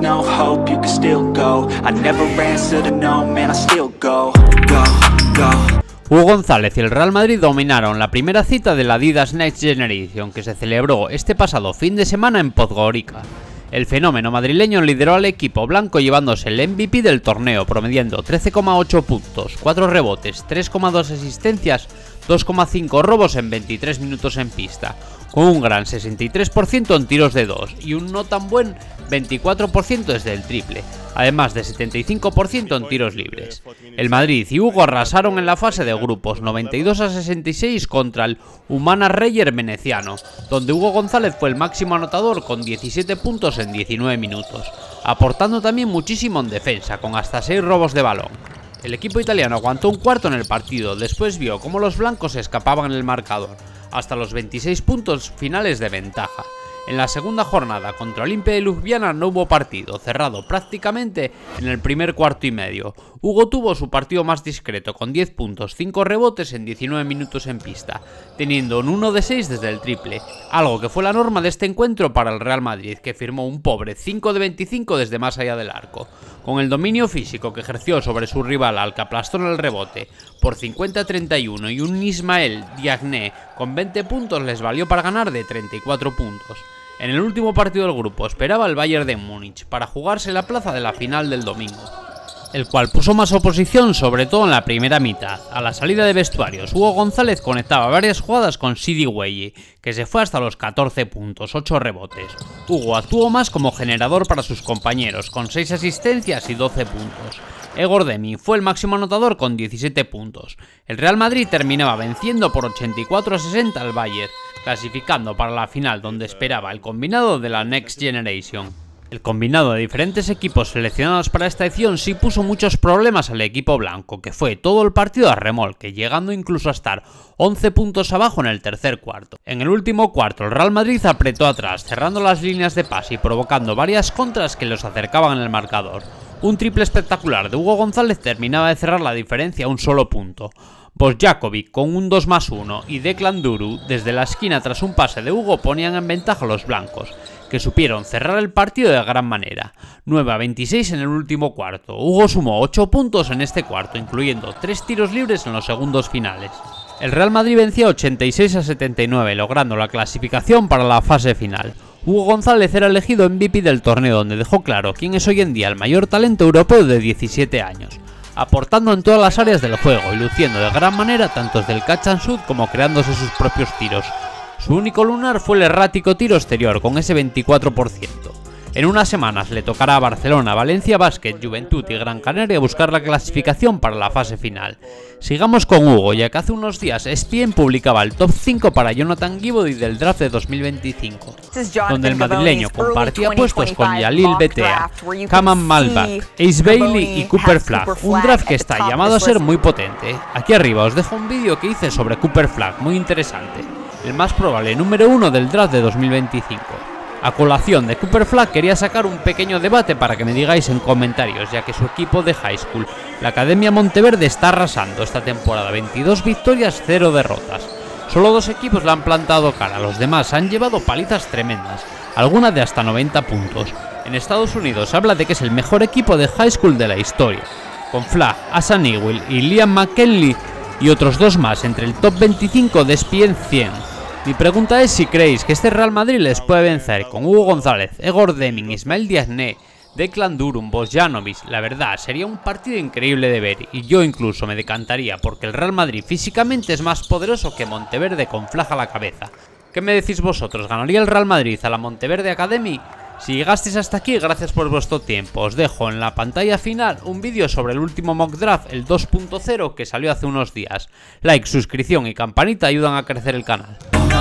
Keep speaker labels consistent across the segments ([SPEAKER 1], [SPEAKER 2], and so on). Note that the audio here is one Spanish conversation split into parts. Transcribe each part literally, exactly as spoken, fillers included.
[SPEAKER 1] no hope, you can still go. I never answer to no, man, I still go, go, go.
[SPEAKER 2] Hugo González y el Real Madrid dominaron la primera cita de la Adidas Next Generation, que se celebró este pasado fin de semana en Podgorica. El fenómeno madrileño lideró al equipo blanco llevándose el M V P del torneo, promediando trece coma ocho puntos, cuatro rebotes, tres coma dos asistencias, dos coma cinco robos en veintitrés minutos en pista, con un gran sesenta y tres por ciento en tiros de dos y un no tan buen veinticuatro por ciento desde el triple, además de setenta y cinco por ciento en tiros libres. El Madrid y Hugo arrasaron en la fase de grupos noventa y dos a sesenta y seis contra el Humana Reyer veneciano, donde Hugo González fue el máximo anotador con diecisiete puntos en diecinueve minutos, aportando también muchísimo en defensa, con hasta seis robos de balón. El equipo italiano aguantó un cuarto en el partido, después vio cómo los blancos se escapaban en el marcador, hasta los veintiséis puntos finales de ventaja. En la segunda jornada contra Olimpia de Ljubljana no hubo partido, cerrado prácticamente en el primer cuarto y medio. Hugo tuvo su partido más discreto con diez puntos, cinco rebotes en diecinueve minutos en pista, teniendo un uno de seis desde el triple, algo que fue la norma de este encuentro para el Real Madrid, que firmó un pobre cinco de veinticinco desde más allá del arco. Con el dominio físico que ejerció sobre su rival al que aplastó en el rebote por cincuenta a treinta y uno y un Ismael Diagne con veinte puntos les valió para ganar de treinta y cuatro puntos. En el último partido del grupo esperaba el Bayern de Múnich para jugarse la plaza de la final del domingo, el cual puso más oposición sobre todo en la primera mitad. A la salida de vestuarios, Hugo González conectaba varias jugadas con Sidi Weye, que se fue hasta los catorce puntos, ocho rebotes. Hugo actuó más como generador para sus compañeros, con seis asistencias y doce puntos. Egor Demi fue el máximo anotador con diecisiete puntos. El Real Madrid terminaba venciendo por ochenta y cuatro a sesenta al Bayern, clasificando para la final donde esperaba el combinado de la Next Generation. El combinado de diferentes equipos seleccionados para esta edición sí puso muchos problemas al equipo blanco, que fue todo el partido a remolque, llegando incluso a estar once puntos abajo en el tercer cuarto. En el último cuarto el Real Madrid apretó atrás, cerrando las líneas de pase y provocando varias contras que los acercaban en el marcador. Un triple espectacular de Hugo González terminaba de cerrar la diferencia a un solo punto. Bosjakovic con un dos más uno y Declan Duru desde la esquina tras un pase de Hugo ponían en ventaja a los blancos, que supieron cerrar el partido de gran manera. nueve a veintiséis en el último cuarto. Hugo sumó ocho puntos en este cuarto, incluyendo tres tiros libres en los segundos finales. El Real Madrid vencía ochenta y seis a setenta y nueve, logrando la clasificación para la fase final. Hugo González era elegido M V P del torneo, donde dejó claro quién es hoy en día el mayor talento europeo de diecisiete años, aportando en todas las áreas del juego y luciendo de gran manera tanto desde el catch and shoot como creándose sus propios tiros. Su único lunar fue el errático tiro exterior, con ese veinticuatro por ciento. En unas semanas le tocará a Barcelona, Valencia Basket, Juventud y Gran Canaria buscar la clasificación para la fase final. Sigamos con Hugo, ya que hace unos días E S P N publicaba el top cinco para Jonathan Givody del draft de dos mil veinticinco, donde el madrileño compartía puestos con Yalil Betea, Kaman Malbak, Ace Bailey y Cooper Flagg, un draft que está llamado a ser muy potente. Aquí arriba os dejo un vídeo que hice sobre Cooper Flagg, muy interesante, el más probable número uno del draft de dos mil veinticinco. A colación de Cooper Flagg quería sacar un pequeño debate para que me digáis en comentarios, ya que su equipo de high school, la Academia Monteverde, está arrasando esta temporada, veintidós victorias, cero derrotas. Solo dos equipos le han plantado cara, los demás han llevado palizas tremendas, algunas de hasta noventa puntos. En Estados Unidos se habla de que es el mejor equipo de high school de la historia, con Flagg, Asan Ewell y Liam McKinley y otros dos más entre el top veinticinco de E S P N cien. Mi pregunta es si creéis que este Real Madrid les puede vencer con Hugo González, Egor Deming, Ismael Diagne, Declan Durum, Bosjanovic. La verdad, sería un partido increíble de ver y yo incluso me decantaría porque el Real Madrid físicamente es más poderoso que Monteverde con Flagg a la cabeza. ¿Qué me decís vosotros? ¿Ganaría el Real Madrid a la Monteverde Academy? Si llegasteis hasta aquí, gracias por vuestro tiempo. Os dejo en la pantalla final un vídeo sobre el último mock draft, el dos punto cero, que salió hace unos días. Like, suscripción y campanita ayudan a crecer el canal.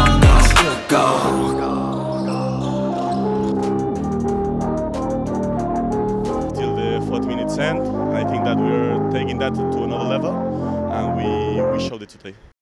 [SPEAKER 3] Till the forty minutes end, I think that we're taking that to another level, and we we showed it today.